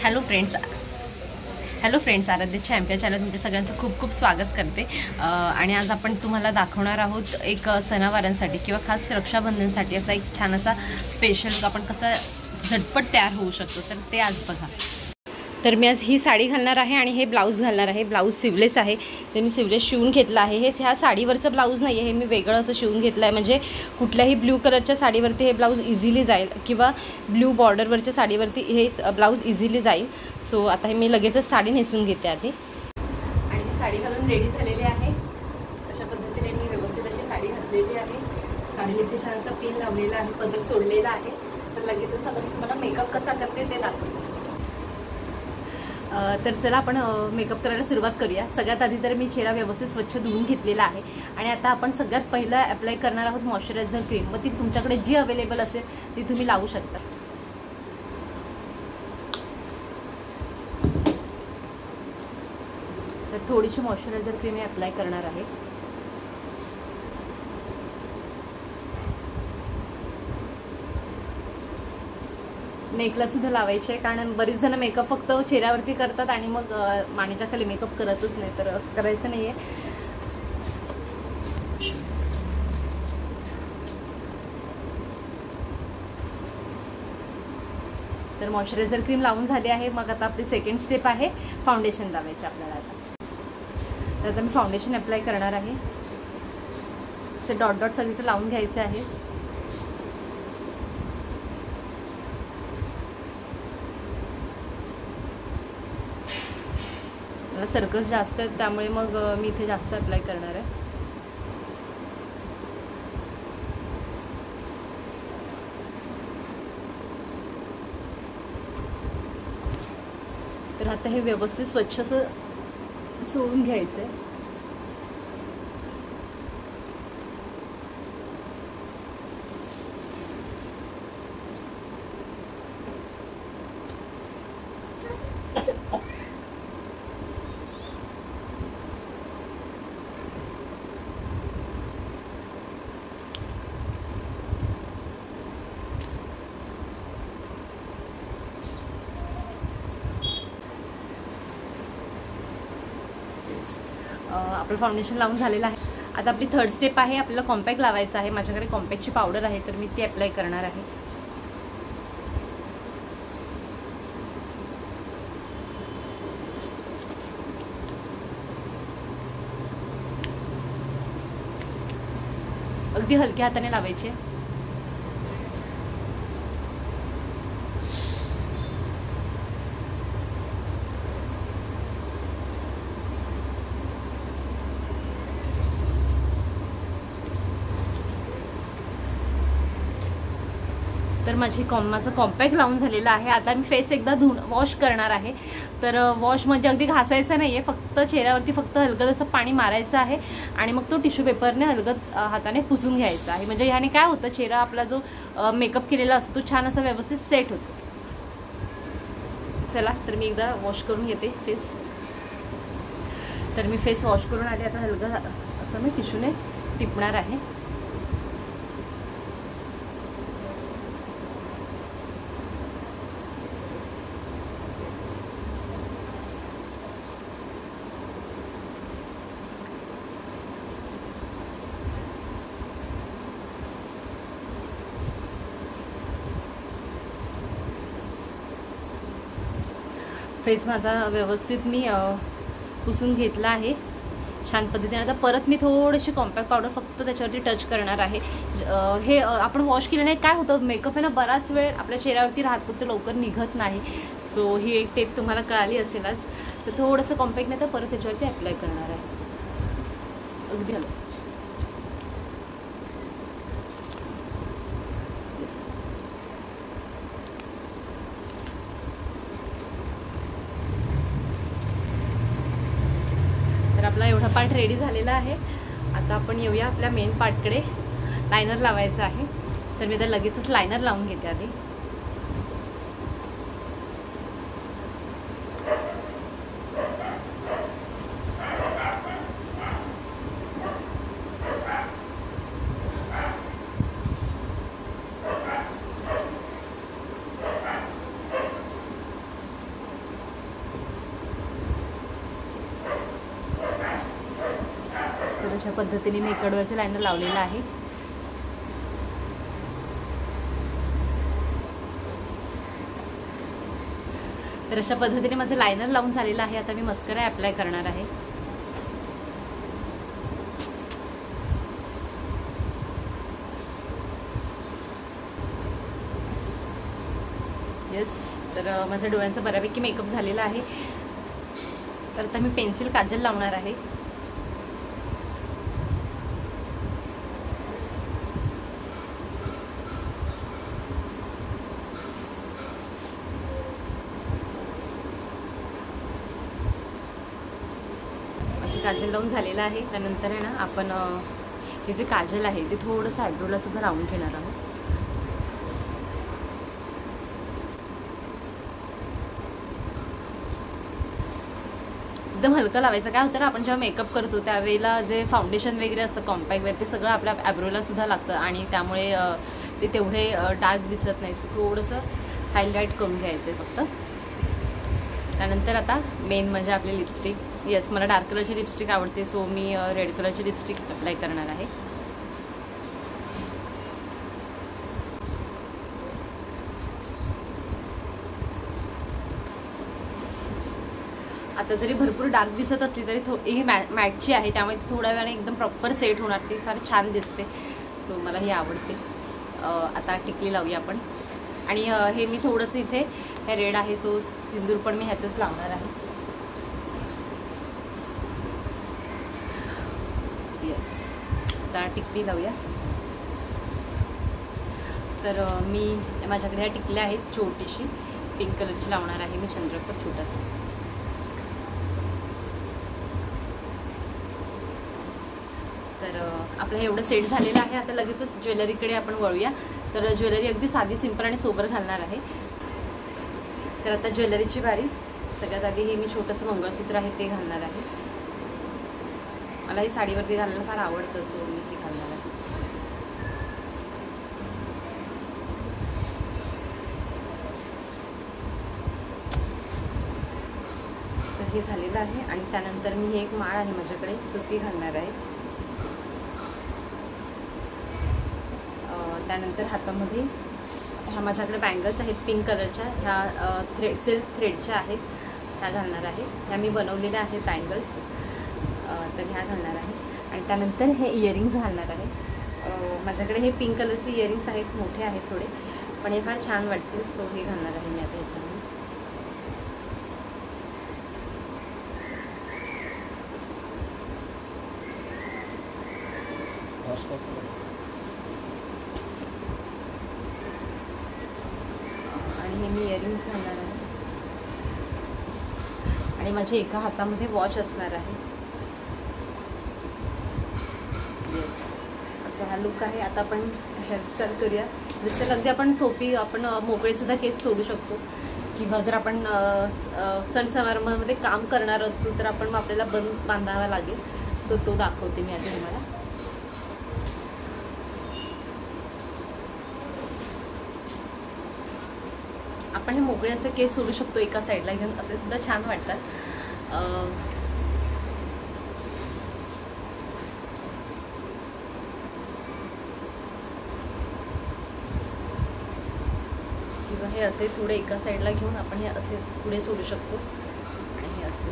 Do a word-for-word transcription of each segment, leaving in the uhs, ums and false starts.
Hello friends hello friends आराध्याचॅम्प या channel तुमच्या सगळ्यांचं खूप खूप स्वागत करते। आणि आज आपण तुम्हाला दाखवणार आहोत एक सणावारांसाठी किंवा खास रक्षाबंधनसाठी असा एक छान असा स्पेशल आपण कसा झटपट तयार होऊ शकतो, तर ते आज बघा। तर मी आज ही साडी घालणार आहे आणि हे ब्लाऊज घालणार आहे। ब्लाऊज सिवलेस आहे, ते मी सिवलेस शिवून घेतला आहे। हे ह्या साडीवरचं ब्लाऊज नाही आहे, हे मी वेगळं असं शिवून घेतलं आहे, म्हणजे कुठल्याही ब्ल्यू कलरच्या साडीवरती हे ब्लाऊज इझिली जाईल किंवा ब्ल्यू बॉर्डरवरच्या साडीवरती हे ब्लाऊज इझिली जाईल। सो आता हे मी लगेचच साडी नेसून घेते आधी। आणि मी साडी घालून रेडी झालेली आहे। अशा पद्धतीने मी व्यवस्थित अशी साडी घातलेली आहे। साडीला इथे छान असा पिन लावलेला आहे, पदर सोडलेला आहे। तर लगेचच आता मी तुम्हाला मेकअप कसा करते ते दाखवते। तर चला आपण मेकअप करायला सुरुवात करूया। सगळ्यात आधी तर मी चेहरा व्यवस्थित स्वच्छ धुवून घेतलेला आहे आणि आता आपण सगळ्यात पहिला अप्लाय करणार आहोत मॉइश्चरायझर क्रीम। मग ती तुमच्याकडे जी अवेलेबल असेल ती तुम्ही लावू शकता। तर थोडीशी मॉइश्चरायझर क्रीम मी अप्लाय करणार आहे। नेकला सुद्धा लावायचे आहे, कारण बरीच जण मेकअप फक्त चेहऱ्यावरती करतात आणि मग मानेच्या खाली मेकअप करतच नाही, तर असं करायचं नाहीये। तर मॉइश्चरायझर क्रीम लावून झाली आहे। मग आता आपली सेकंड स्टेप आहे फाउंडेशन लावायचं आपल्याला। आता तर आता मी फाउंडेशन अप्लाय करणार आहे। असे डॉट डॉट सगळीकडे लावून घ्यायचे आहे। मला सर्कल्स जास्त आहेत त्यामुळे मग मी इथे जास्त अप्लाय करणार आहे। तर आता हे व्यवस्थित स्वच्छ असं सोडून घ्यायचं आहे। आपलं फाउंडेशन लावून झालेलं आहे। आता आपली थर्ड स्टेप आहे, आपल्याला कॉम्पॅक्ट लावायचं आहे। माझ्याकडे कॉम्पॅक्टची पावडर आहे, तर मी ती अप्लाय करणार आहे। अगदी हलक्या हाताने लावायचे। तर माझी कॉम माझं कॉम्पॅक्ट लावून झालेलं आहे। आता मी फेस एकदा धुवून वॉश करणार आहे। तर वॉश म्हणजे अगदी घासायचं नाही आहे, फक्त चेहऱ्यावरती फक्त हलकं असं पाणी मारायचं आहे आणि मग तो टिश्यू पेपरने हलकत हाताने पुसून घ्यायचा आहे। म्हणजे ह्याने काय होतं, चेहरा आपला जो मेकअप केलेला असतो तो छान असा व्यवस्थित सेट होतो। चला तर मी एकदा वॉश करून घेते फेस। तर मी फेस वॉश करून आले। आता हलकं असं मी टिश्यूने टिपणार आहे। फेस माझा व्यवस्थित मी पुसून घेतला आहे छान पद्धतीने। आता परत मी थोडीशी कॉम्पॅक्ट पावडर फक्त त्याच्यावरती टच करणार आहे। हे आपण वॉश केल्याने काय होतं, मेकअप आहे ना बराच वेळ आपल्या चेहऱ्यावरती राहतो, तो लवकर निघत नाही। सो ही एक टिप तुम्हाला कळाली असेलच। तर थोडंसं कॉम्पॅक्ट नाही तर परत त्याच्यावरती अप्लाय करणार आहे अगदी हलकं। आपला एवढा पार्ट रेडी झालेला आहे। आता आपण येऊया आपल्या मेन पार्टकडे। लायनर लावायचं आहे, तर मी आता लगेचच लायनर लावून घेते आधी। अशा पद्धतीने मी कडव्याचं लायनर लावलेलं आहे. तर अशा पद्धतीने माझं लायनर लावून झालेलं आहे. आता मी मस्करा अप्लाय करणार आहे. येस, तर माझ्या डोळ्यांचा बऱ्यापैकी मेकअप झालेला आहे. तर आता मी पेन्सिल काजल लावणार आहे. असं काजल लावून झालेलं आहे. त्यानंतर आहे ना आपण हे जे काजल आहे ते थोडंसं आयब्रोला सुद्धा लावून घेणार आहोत. एकदम हलकं लावायचं. काय होतं ना, आपण जेव्हा मेकअप करतो त्यावेळेला जे फाउंडेशन वगैरे असतं कॉम्पॅक्ट वगैरे ते सगळं आपल्या ॲब्रोला सुद्धा लागतं आणि त्यामुळे ते तेवढे डार्क दिसत नाही. सो थोडंसं हायलाईट करून घ्यायचं आहे फक्त. त्यानंतर आता मेन म्हणजे आपली लिपस्टिक. येस, मला डार्क कलरची लिपस्टिक आवडते, सो मी रेड कलरची लिपस्टिक अप्लाय करणार आहे. आता जरी भरपूर डार्क दिसत असली तरी थो ही मॅ मॅटची आहे, त्यामुळे थोड्या वेळाने एकदम प्रॉपर सेट होणार. ती फार छान दिसते, सो मला ही आवडते. आता टिकली लावूया आपण. आणि हे मी थोडंसं इथे हे रेड आहे तो सिंदूर पण मी ह्याचंच लावणार आहे. येस, आता टिकली लावूया. तर मी माझ्याकडे ह्या टिकल्या आहेत, छोटीशी पिंक कलरची लावणार आहे मी, चंद्रकोर छोटासा. तर आपलं हे एवढं सेट झालेलं आहे. आता लगेचच ज्वेलरीकडे आपण वळूया. तर ज्वेलरी अगदी साधी सिंपल आणि सोबर घालणार आहे. तर आता ज्वेलरीची बारी. सगळ्यात आधी हे मी छोटंसं मंगळसूत्र आहे ते घालणार आहे. मला ही साडीवरती घालायला फार आवडतं, सो मी ते घालणार आहे. तर हे झालेलं आहे. आणि त्यानंतर मी हे एक माळ आहे माझ्याकडे, सो ती घालणार आहे. त्यानंतर हातामध्ये ह्या माझ्याकडे बँगल्स आहेत पिंक कलरच्या, ह्या थ्रेड सिल्क थ्रेडच्या आहेत, ह्या घालणार आहे. ह्या मी बनवलेल्या आहेत बँगल्स, तर ह्या घालणार आहे. आणि त्यानंतर हे इयरिंग्स घालणार आहे. माझ्याकडे हे पिंक कलरचे इयरिंग्स आहेत, मोठे आहेत थोडे, पण हे फार छान वाटतील, सो हे घालणार आहे मी आता ह्याच्यामध्ये. आणि हे मी इयरिंग्स घालणार आहे. आणि माझ्या एका हातामध्ये वॉच असणार आहे. येस, असा हा लुक आहे. आता आपण हेअरस्टाईल करूया. हेअरस्टाईल अगदी आपण सोपी, आपण मोकळेसुद्धा केस सोडू शकतो, किंवा जर आपण सण समारंभामध्ये काम करणार असतो तर आपण आपल्याला बंद बांधावा लागेल, तर तो दाखवते मी आता तुम्हाला. आपण हे मोकळे असे केस सोडू शकतो एका साईडला घेऊन, असे सुद्धा छान वाटतात. किंवा हे असे थोडे एका साईडला घेऊन आपण हे असे पुढे सोडू शकतो. आणि हे असे,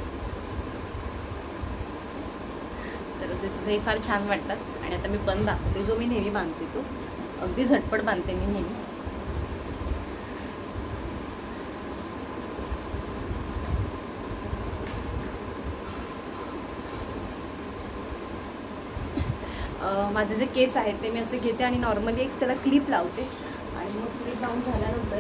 तर असे सुद्धा हे फार छान वाटतात. आणि आता मी बंद दाखवते, जो मी नेहमी बांधते तो अगदी झटपट बांधते मी नेहमी. माझे जे केस आहेत ते मी असे घेते आणि नॉर्मली एक त्याला क्लिप लावते. आणि मग क्लिप लावून झाल्यानंतर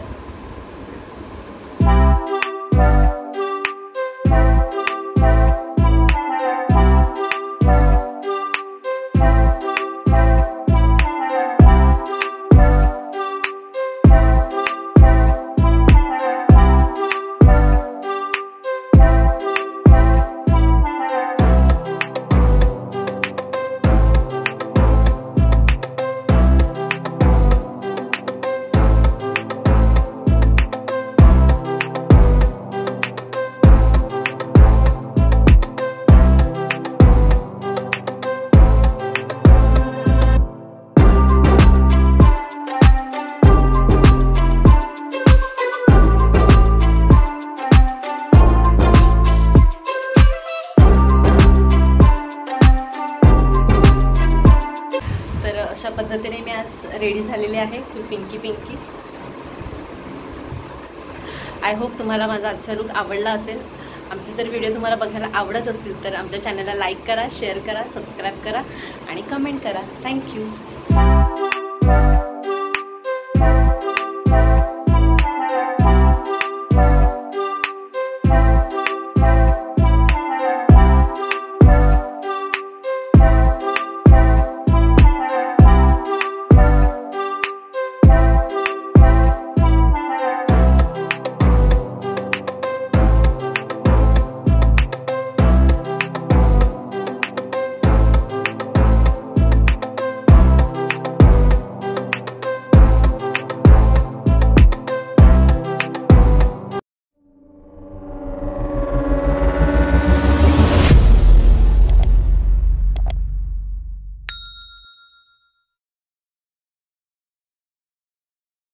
आहे full pinky pinky. I hope तुम्हाला माझा आजचा लुक आवडला असेल. आमचे जर व्हिडिओ तुम्हाला बघायला आवडत असतील तर आमच्या चॅनलला लाईक करा, शेअर करा, सबस्क्राईब करा आणि कमेंट करा. थँक्यू.